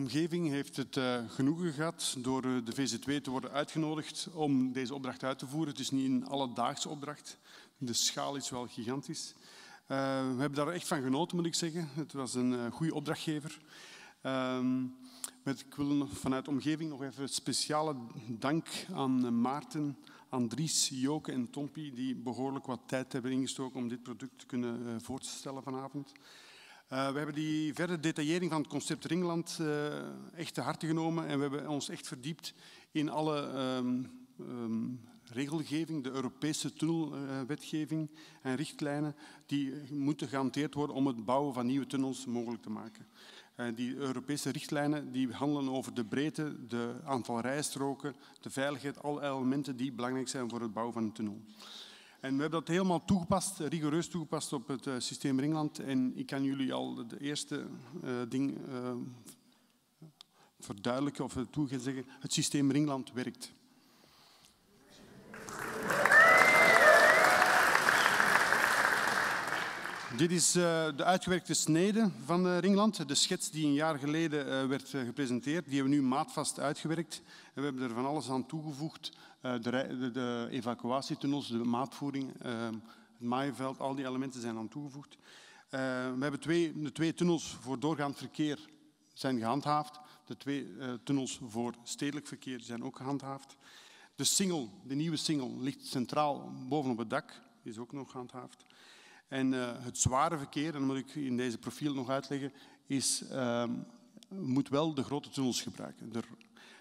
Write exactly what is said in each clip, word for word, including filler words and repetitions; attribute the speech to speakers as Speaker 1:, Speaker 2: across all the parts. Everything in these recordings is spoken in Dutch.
Speaker 1: omgeving heeft het uh, genoegen gehad door uh, de V Z W te worden uitgenodigd om deze opdracht uit te voeren. Het is niet een alledaagse opdracht. De schaal is wel gigantisch. Uh, we hebben daar echt van genoten, moet ik zeggen. Het was een uh, goede opdrachtgever. Uh, met, ik wil vanuit de omgeving nog even speciale dank aan uh, Maarten, Andries, Joke en Tompi, die behoorlijk wat tijd hebben ingestoken om dit product te kunnen uh, voorstellen vanavond. Uh, we hebben die verdere detaillering van het concept Ringland uh, echt te harte genomen en we hebben ons echt verdiept in alle um, um, regelgeving, de Europese tunnelwetgeving uh, en richtlijnen die moeten gehanteerd worden om het bouwen van nieuwe tunnels mogelijk te maken. Uh, die Europese richtlijnen die handelen over de breedte, de aantal rijstroken, de veiligheid, alle elementen die belangrijk zijn voor het bouwen van een tunnel. En we hebben dat helemaal toegepast, rigoureus toegepast op het uh, systeem Ringland. En ik kan jullie al de eerste uh, ding uh, verduidelijken of toe gaan zeggen. Het systeem Ringland werkt. Dit is uh, de uitgewerkte snede van uh, Ringland. De schets die een jaar geleden uh, werd uh, gepresenteerd, die hebben we nu maatvast uitgewerkt. En we hebben er van alles aan toegevoegd. Uh, de, de, de evacuatietunnels, de maatvoering, uh, het maaienveld, al die elementen zijn aan toegevoegd. Uh, we hebben twee, de twee tunnels voor doorgaand verkeer zijn gehandhaafd. De twee uh, tunnels voor stedelijk verkeer zijn ook gehandhaafd. De singel, de nieuwe singel, ligt centraal bovenop het dak, is ook nog gehandhaafd. En uh, het zware verkeer, en dat moet ik in deze profiel nog uitleggen, is, uh, moet wel de grote tunnels gebruiken. De,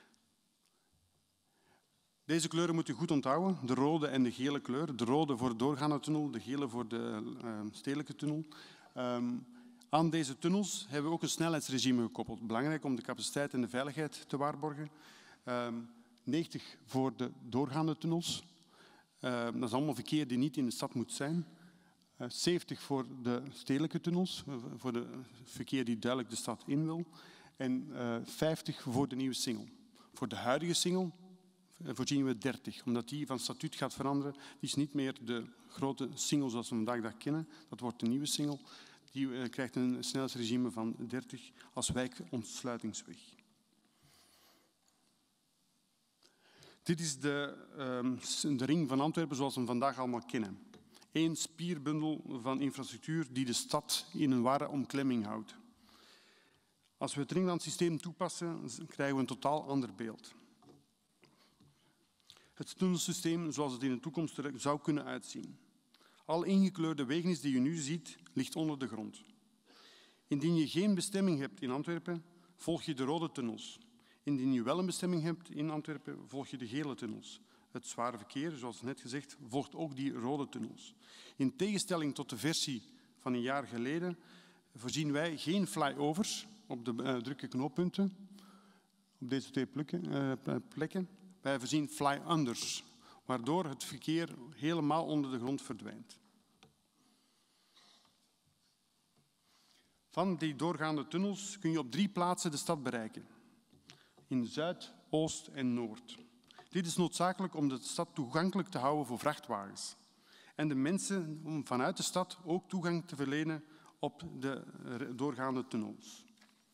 Speaker 1: Deze kleuren moet u goed onthouden, de rode en de gele kleur. De rode voor de doorgaande tunnel, de gele voor de uh, stedelijke tunnel. Um, aan deze tunnels hebben we ook een snelheidsregime gekoppeld. Belangrijk om de capaciteit en de veiligheid te waarborgen. Um, negentig voor de doorgaande tunnels. Uh, dat is allemaal verkeer die niet in de stad moet zijn. Uh, zeventig voor de stedelijke tunnels, uh, voor de verkeer die duidelijk de stad in wil. En uh, vijftig voor de nieuwe singel. Voor de huidige singel voorzien we dertig, omdat die van statuut gaat veranderen. Die is niet meer de grote singel zoals we vandaag dag kennen. Dat wordt de nieuwe singel. Die uh, krijgt een snelheidsregime van dertig als wijkontsluitingsweg. Dit is de, um, de ring van Antwerpen zoals we hem vandaag allemaal kennen. Eén spierbundel van infrastructuur die de stad in een ware omklemming houdt. Als we het Ringlandsysteem toepassen, krijgen we een totaal ander beeld. Het tunnelsysteem zoals het in de toekomst er zou kunnen uitzien. Al ingekleurde wegenis die je nu ziet, ligt onder de grond. Indien je geen bestemming hebt in Antwerpen, volg je de rode tunnels. Indien je wel een bestemming hebt in Antwerpen, volg je de gele tunnels. Het zware verkeer, zoals net gezegd, volgt ook die rode tunnels. In tegenstelling tot de versie van een jaar geleden voorzien wij geen flyovers op de uh, drukke knooppunten, op deze twee plekken. Uh, plekken. Wij voorzien fly-unders, waardoor het verkeer helemaal onder de grond verdwijnt. Van die doorgaande tunnels kun je op drie plaatsen de stad bereiken. In Zuid, Oost en Noord. Dit is noodzakelijk om de stad toegankelijk te houden voor vrachtwagens. En de mensen om vanuit de stad ook toegang te verlenen op de doorgaande tunnels.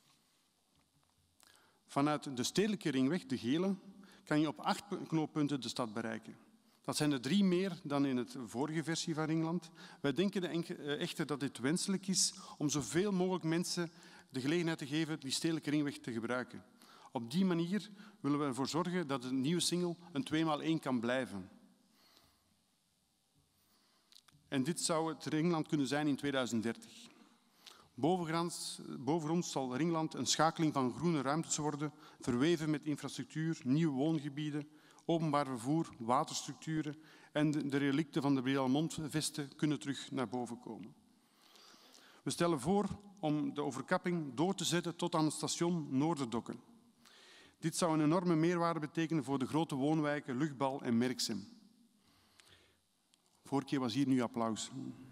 Speaker 1: Vanuit de stedelijke ringweg, de gele, kan je op acht knooppunten de stad bereiken. Dat zijn er drie meer dan in de vorige versie van Ringland. Wij denken echter dat dit wenselijk is om zoveel mogelijk mensen de gelegenheid te geven die stedelijke ringweg te gebruiken. Op die manier willen we ervoor zorgen dat de nieuwe single een twee maal één kan blijven. En dit zou het Ringland kunnen zijn in tweeduizend dertig. Boven ons zal Ringland een schakeling van groene ruimtes worden, verweven met infrastructuur, nieuwe woongebieden, openbaar vervoer, waterstructuren en de relicten van de Brielle-Mont-vesten kunnen terug naar boven komen. We stellen voor om de overkapping door te zetten tot aan het station Noorderdokken. Dit zou een enorme meerwaarde betekenen voor de grote woonwijken Luchtbal en Merksem. Vorige keer was hier nu applaus.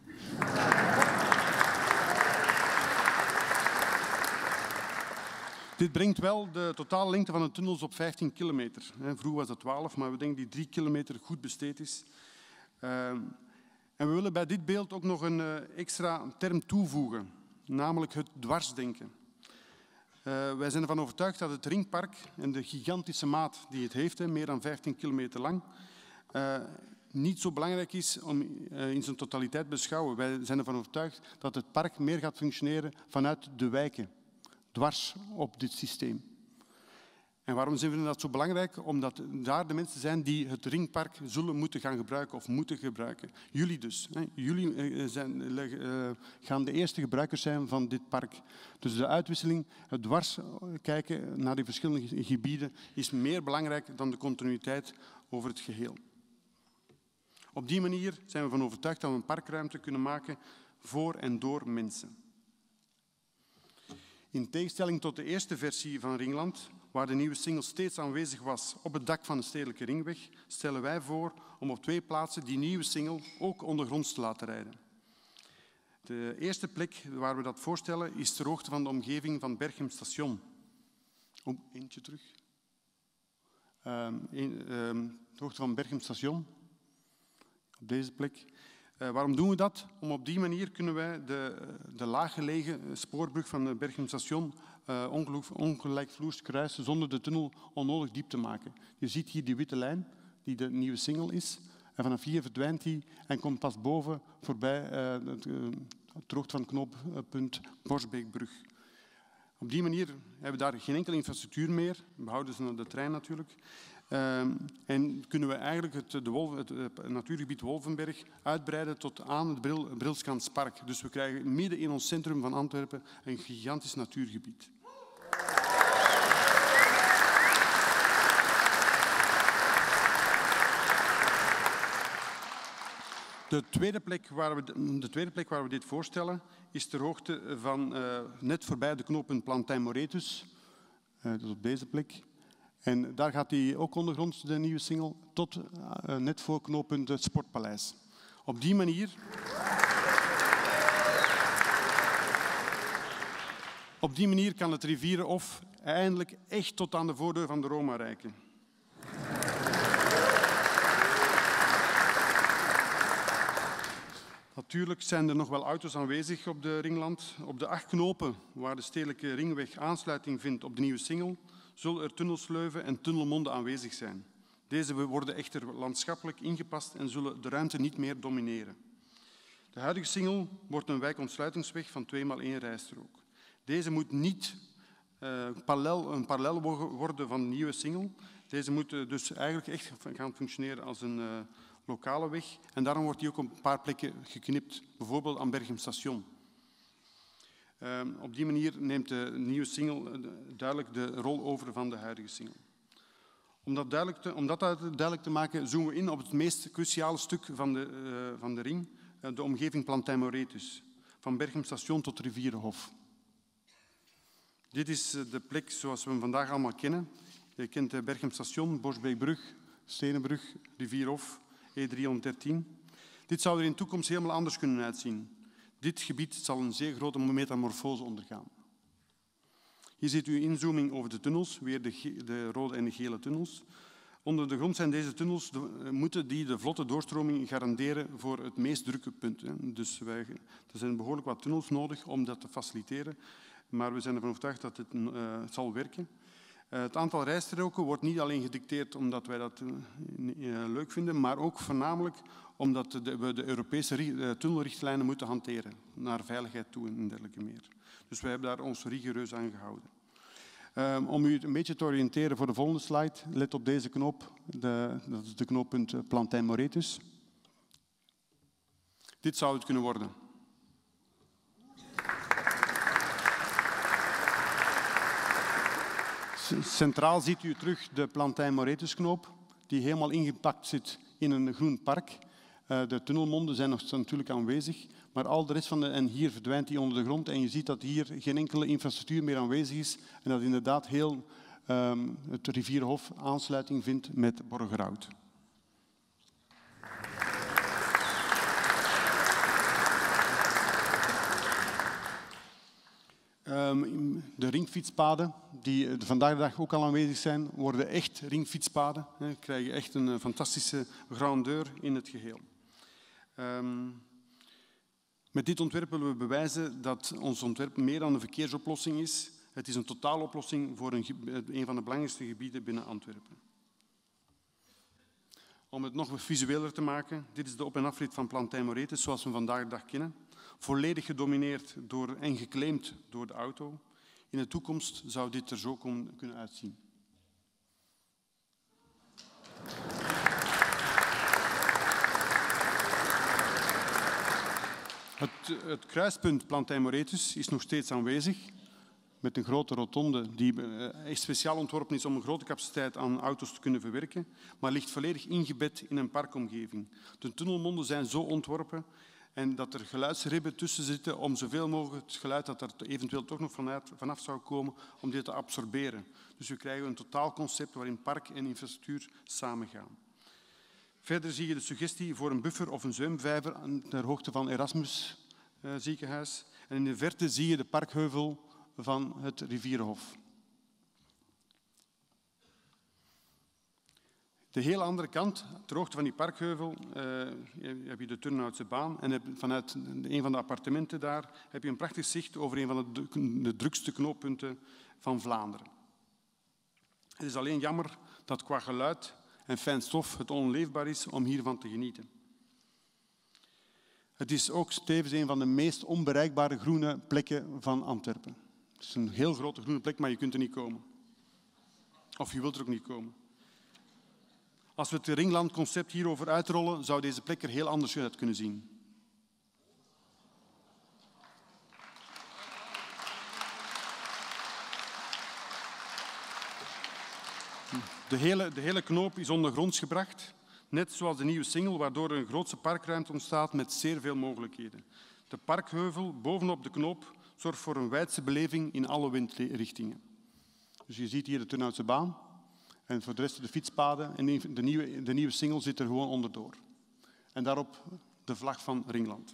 Speaker 1: Dit brengt wel de totale lengte van de tunnels op vijftien kilometer. Vroeger was dat twaalf, maar we denken dat die drie kilometer goed besteed is. Uh, en we willen bij dit beeld ook nog een uh, extra term toevoegen, namelijk het dwarsdenken. Uh, wij zijn ervan overtuigd dat het ringpark en de gigantische maat die het heeft, hè, meer dan vijftien kilometer lang, uh, niet zo belangrijk is om uh, in zijn totaliteit te beschouwen. Wij zijn ervan overtuigd dat het park meer gaat functioneren vanuit de wijken, dwars op dit systeem. En waarom vinden we dat zo belangrijk? Omdat daar de mensen zijn die het ringpark zullen moeten gaan gebruiken of moeten gebruiken. Jullie dus. Hè. Jullie zijn, uh, gaan de eerste gebruikers zijn van dit park. Dus de uitwisseling, het dwars kijken naar die verschillende gebieden, is meer belangrijk dan de continuïteit over het geheel. Op die manier zijn we van overtuigd dat we een parkruimte kunnen maken voor en door mensen. In tegenstelling tot de eerste versie van Ringland, waar de nieuwe single steeds aanwezig was op het dak van de stedelijke ringweg, stellen wij voor om op twee plaatsen die nieuwe single ook ondergronds te laten rijden. De eerste plek waar we dat voorstellen is ter hoogte van de omgeving van Berchem Station. Oh, eentje terug. Um, een, um, ter hoogte van Berchem Station. Op deze plek. Uh, waarom doen we dat? Om op die manier kunnen wij de, de laaggelegen spoorbrug van de Berchem Station uh, ongelijkvloers kruisen zonder de tunnel onnodig diep te maken. Je ziet hier die witte lijn, die de nieuwe single is. En vanaf hier verdwijnt die en komt pas boven voorbij uh, het, uh, het hoogte van het knooppunt Borsbeekbrug. Op die manier hebben we daar geen enkele infrastructuur meer. We behouden ze de trein natuurlijk. Uh, en kunnen we eigenlijk het, de Wolf, het, het natuurgebied Wolvenberg uitbreiden tot aan het Bril, Brilskanspark. Dus we krijgen midden in ons centrum van Antwerpen een gigantisch natuurgebied. De tweede plek waar we, de tweede plek waar we dit voorstellen is ter hoogte van uh, net voorbij de knooppunt Plantijn-Moretus. Uh, dat is op deze plek. En daar gaat hij ook ondergronds, de nieuwe single, tot uh, net voor knooppunt het Sportpaleis. Op die manier... Op die manier kan het Rivierenhof eindelijk echt tot aan de voordeur van de Roma reiken. Natuurlijk zijn er nog wel auto's aanwezig op de Ringland. Op de acht knopen waar de stedelijke ringweg aansluiting vindt op de nieuwe single, zullen er tunnelsleuven en tunnelmonden aanwezig zijn. Deze worden echter landschappelijk ingepast en zullen de ruimte niet meer domineren. De huidige single wordt een wijkontsluitingsweg van twee maal één rijstrook. Deze moet niet uh, parallel, een parallel worden van de nieuwe single. Deze moet uh, dus eigenlijk echt gaan functioneren als een uh, lokale weg. En daarom wordt die ook op een paar plekken geknipt, bijvoorbeeld aan Berchem Station. Uh, op die manier neemt de nieuwe single duidelijk de rol over van de huidige single. Om dat, duidelijk te, om dat duidelijk te maken, zoomen we in op het meest cruciale stuk van de, uh, van de ring, uh, de omgeving Plantijn-Moretus, van Berchem Station tot Rivierenhof. Dit is de plek zoals we hem vandaag allemaal kennen. Je kent Berchem Station, Borsbeekbrug, Stenenbrug, Rivierenhof, E driehonderddertien. Dit zou er in de toekomst helemaal anders kunnen uitzien. Dit gebied zal een zeer grote metamorfose ondergaan. Hier ziet u een inzooming over de tunnels, weer de, de rode en de gele tunnels. Onder de grond zijn deze tunnels, de, moeten die de vlotte doorstroming garanderen voor het meest drukke punt. Hè. Dus wij, er zijn behoorlijk wat tunnels nodig om dat te faciliteren. Maar we zijn ervan overtuigd dat het uh, zal werken. Uh, het aantal rijstroken wordt niet alleen gedicteerd omdat wij dat uh, uh, leuk vinden, maar ook voornamelijk omdat de, we de Europese uh, tunnelrichtlijnen moeten hanteren naar veiligheid toe en dergelijke meer. Dus wij hebben daar ons rigoureus aan gehouden. Uh, om u een beetje te oriënteren voor de volgende slide, let op deze knop. De, dat is de knooppunt Plantijn-Moretus. Dit zou het kunnen worden. Centraal ziet u terug de Plantijn-Moretusknoop, die helemaal ingepakt zit in een groen park. Uh, de tunnelmonden zijn nog natuurlijk aanwezig, maar al de rest van de... En hier verdwijnt die onder de grond en je ziet dat hier geen enkele infrastructuur meer aanwezig is en dat inderdaad heel um, het Rivierenhof aansluiting vindt met Borgerhout. Um, de ringfietspaden, die vandaag de dag ook al aanwezig zijn, worden echt ringfietspaden. We krijgen echt een fantastische grandeur in het geheel. Um, met dit ontwerp willen we bewijzen dat ons ontwerp meer dan een verkeersoplossing is Het is een totaaloplossing voor een, een van de belangrijkste gebieden binnen Antwerpen. Om het nog visueler te maken, dit is de op- en afrit van Plantijn Moretus zoals we vandaag de dag kennen. Volledig gedomineerd door, en geclaimd door de auto. In de toekomst zou dit er zo kunnen uitzien. Het, het kruispunt Plantijn Moretus is nog steeds aanwezig, met een grote rotonde die echt speciaal ontworpen is om een grote capaciteit aan auto's te kunnen verwerken, maar ligt volledig ingebed in een parkomgeving. De tunnelmonden zijn zo ontworpen en dat er geluidsribben tussen zitten om zoveel mogelijk het geluid dat er eventueel toch nog vanuit, vanaf zou komen, om dit te absorberen. Dus we krijgen een totaalconcept waarin park en infrastructuur samengaan. Verder zie je de suggestie voor een buffer of een zwemvijver ter hoogte van Erasmus uh, ziekenhuis. En in de verte zie je de parkheuvel van het Rivierenhof. De hele andere kant, ter hoogte van die parkheuvel, uh, heb je de Turnhoutse baan. En heb, vanuit een van de appartementen daar heb je een prachtig zicht over een van de, de drukste knooppunten van Vlaanderen. Het is alleen jammer dat qua geluid en fijn stof het onleefbaar is om hiervan te genieten. Het is ook tevens een van de meest onbereikbare groene plekken van Antwerpen. Het is een heel grote groene plek, maar je kunt er niet komen. Of je wilt er ook niet komen. Als we het Ringland-concept hierover uitrollen, zou deze plek er heel anders uit kunnen zien. De hele, de hele knoop is ondergronds gebracht, net zoals de nieuwe Singel, waardoor er een grootse parkruimte ontstaat met zeer veel mogelijkheden. De parkheuvel bovenop de knoop zorgt voor een wijdse beleving in alle windrichtingen. Dus je ziet hier de Turnhoutse baan en voor de rest de fietspaden en de nieuwe, de nieuwe Singel zit er gewoon onderdoor. En daarop de vlag van Ringland.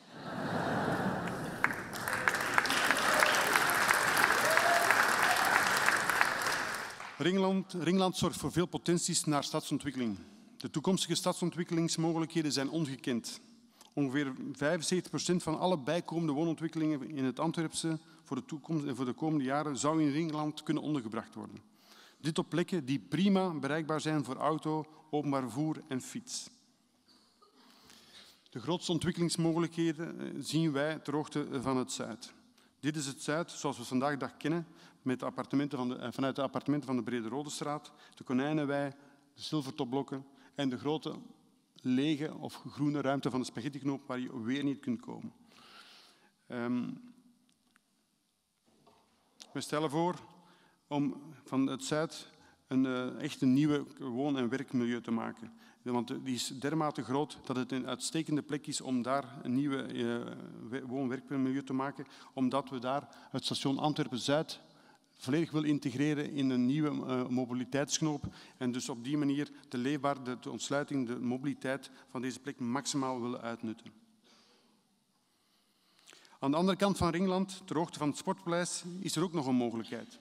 Speaker 1: Ringland, Ringland zorgt voor veel potenties naar stadsontwikkeling. De toekomstige stadsontwikkelingsmogelijkheden zijn ongekend. Ongeveer vijfenzeventig procent van alle bijkomende woonontwikkelingen in het Antwerpse voor de toekomst en voor de komende jaren zou in Ringland kunnen ondergebracht worden. Dit op plekken die prima bereikbaar zijn voor auto, openbaar vervoer en fiets. De grootste ontwikkelingsmogelijkheden zien wij ter hoogte van het Zuid. Dit is het Zuid zoals we het vandaag de dag kennen, met de appartementen van de, vanuit de appartementen van de Brede Rodestraat, de Konijnenwei, de Silvertopblokken en de grote lege of groene ruimte van de Spaghettiknoop waar je weer niet kunt komen. Um, we stellen voor om van het Zuid een uh, echt een nieuwe woon- en werkmilieu te maken. Want die is dermate groot dat het een uitstekende plek is om daar een nieuwe uh, woon-werkmilieu te maken, omdat we daar het station Antwerpen-Zuid volledig wil integreren in een nieuwe uh, mobiliteitsknoop en dus op die manier de leefbaar, de, de ontsluiting, de mobiliteit van deze plek maximaal willen uitnutten. Aan de andere kant van Ringland, ter hoogte van het Sportpaleis, is er ook nog een mogelijkheid.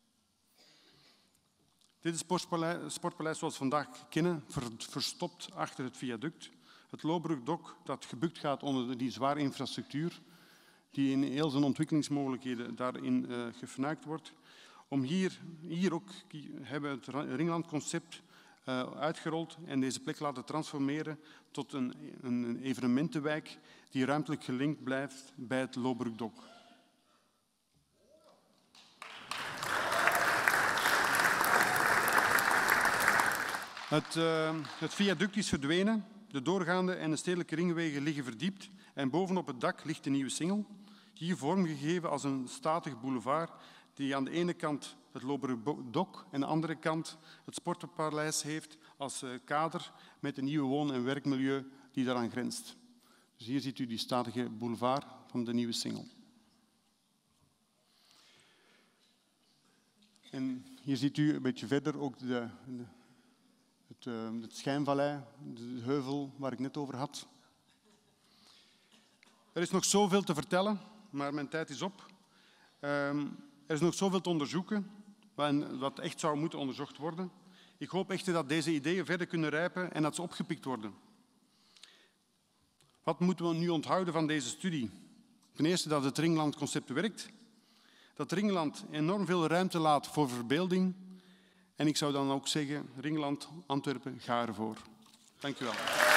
Speaker 1: Dit is het sportpaleis, sportpaleis zoals we vandaag kennen, verstopt achter het viaduct. Het Lohbrugdok dat gebukt gaat onder die zware infrastructuur, die in heel zijn ontwikkelingsmogelijkheden daarin uh, gefnuikt wordt. Om hier, hier ook hebben we het Ringland-concept uh, uitgerold en deze plek laten transformeren tot een, een evenementenwijk die ruimtelijk gelinkt blijft bij het Lohbrugdok. Het, uh, het viaduct is verdwenen, de doorgaande en de stedelijke ringwegen liggen verdiept en bovenop het dak ligt de nieuwe Singel, hier vormgegeven als een statig boulevard die aan de ene kant het Lohbrugdok en aan de andere kant het Sportpaleis heeft als uh, kader met een nieuwe woon- en werkmilieu die daaraan grenst. Dus hier ziet u die statige boulevard van de nieuwe Singel. En hier ziet u een beetje verder ook de, de Het, uh, het Schijnvallei, de heuvel waar ik net over had. Er is nog zoveel te vertellen, maar mijn tijd is op. Um, er is nog zoveel te onderzoeken, wat echt zou moeten onderzocht worden. Ik hoop echt dat deze ideeën verder kunnen rijpen en dat ze opgepikt worden. Wat moeten we nu onthouden van deze studie? Ten eerste dat het Ringland-concept werkt, dat Ringland enorm veel ruimte laat voor verbeelding. En ik zou dan ook zeggen, Ringland, Antwerpen, ga ervoor. Dank u wel.